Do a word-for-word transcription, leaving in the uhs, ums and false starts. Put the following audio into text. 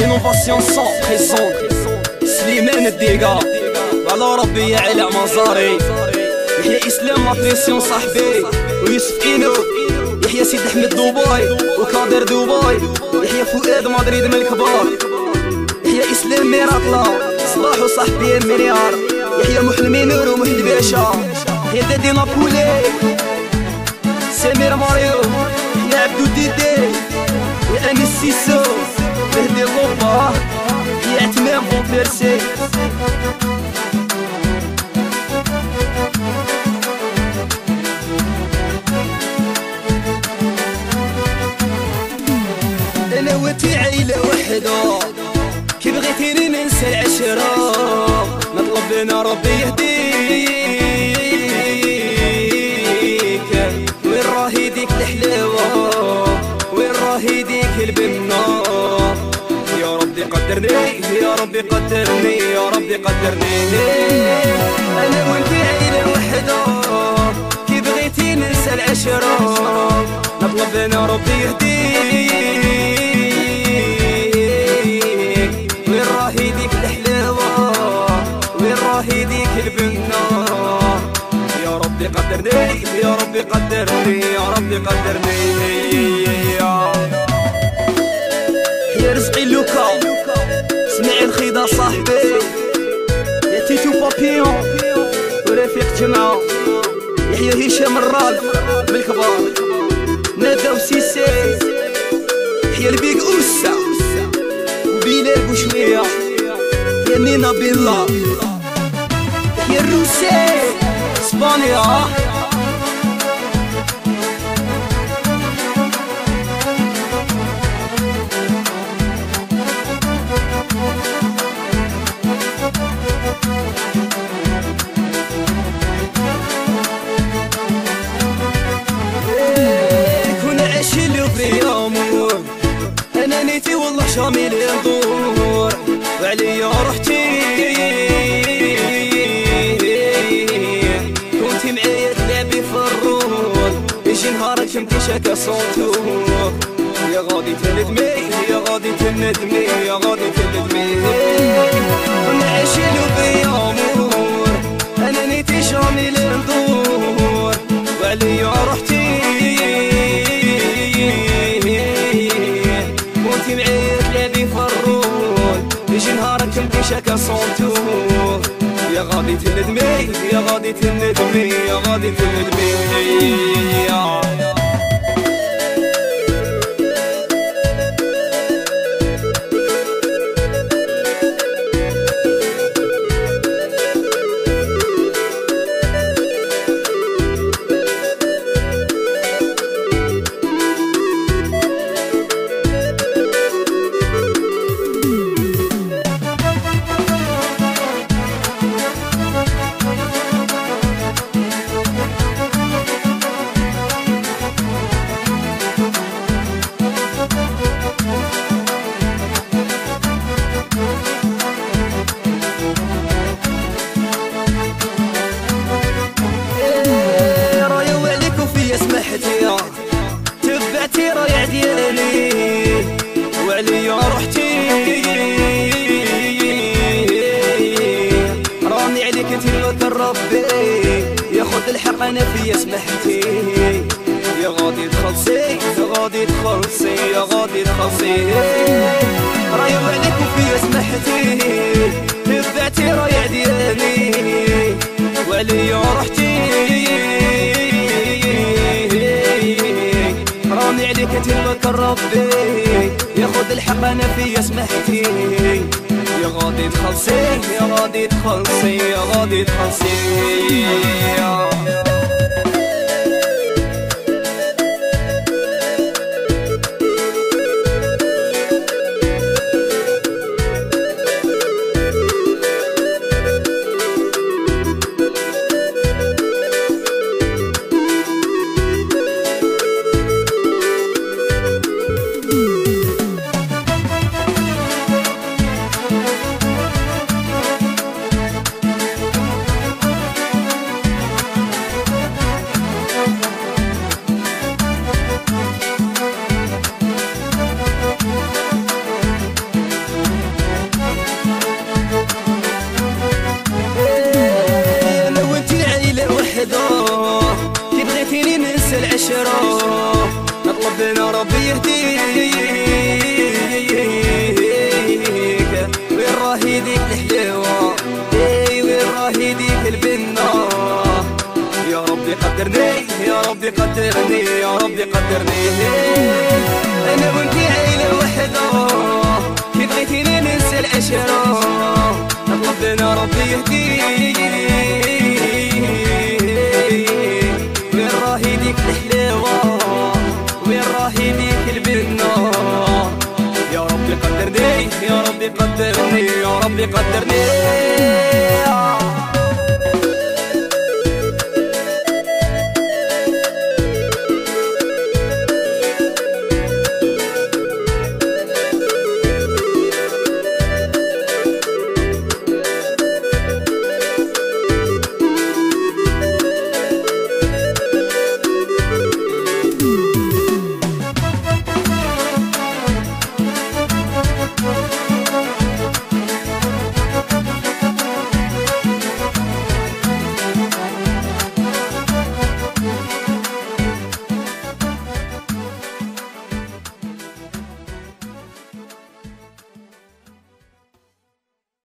l'innovation sans présente. سليمان الديقا على ربي يا علا مزاري. يحيى اسلام لابريسيون صاحبي ويوسف اينو. يحيى سيد احمد دبي وكادر دبي. يحيى فؤاد مدريد من الكبار. يحيى اسلام ميراكلا صلاح وصاحبي مليار. يحيى محلمي نور ومحل باشا. يحيى دادي نابولي سمير ماريو. يا عبدو ديدي يا انيس سيسو مهدي اللوبا يا عتمام بومبيرسي. انا وانتي عيلة وحدة كي بغيتيني ننسى العشرة. نطلب لنا ربي يهديك وين راهي ديك الحلاوة وين راهي ديك البنة. يا ربي قدرني يا ربي قدرني يا ربي قدرني. انا وانتي عيلة وحدة كي بغيتي ننسى العشرة. نطلب لنا ربي يهديك وين راهي ديك الحلاوة وين راهي ديك البنة. يا ربي قدرني يا ربي قدرني يا ربي قدرني. يا رزقي لوكا سمعي الخيضة صاحبي. يا تيتو بابيون ورفيق جمعة. يحيى هشام الرال من الكبار. ناداو سيسي. يحيى البيك أوسا وبلال بوشوية. يا نينا بالله. يحيى الروسي اسبانيا. انا نيتي والله شامل ندور وعليا رحتي. كنتي معايا تلعبي في الرول يجي نهارك شمتي شاكا صوتو. يا غادي تندمي يا غادي تندمي يا غادي تندمي. كنا عايشين بيامور انا نيتي شامل ندور وعليا رحتي. كنتي معايا تلعبي في الرول يجي نهارك كنتي شاكا صوتو. يا غادي تندمي يا غادي تندمي يا غادي تندمي. تبعتي رايع ديالي وعليا رحتي. راني عليك انتي نوكل ربي ياخد الحق انا فيا سمحتي. يا غادي تخلصي يا غادي تخلصي يا غادي تخلصي. رايع عليك وفيا سمحتي. تبعتي رايع ديالي وعليا رحتي. راني عليك انتي نوكل ربي ياخد الحق انا فيا سمحتي. يا غادي تخلصي يا غادي تخلصي يا غادي تخلصي. وين راهي ديك الحلاوة وين راهي ديك البنة يا ربي قدرني يا ربي قدرني يا ربي قدرني انا وانتي عيلة وحدة كي بغيتيني ننسى العشرة ربنا ربي يهديك وين راهي ديك الحلاوة وين راهي ديك البنة يا ربي قدرني يا ربي قدرني يا ربي قدرني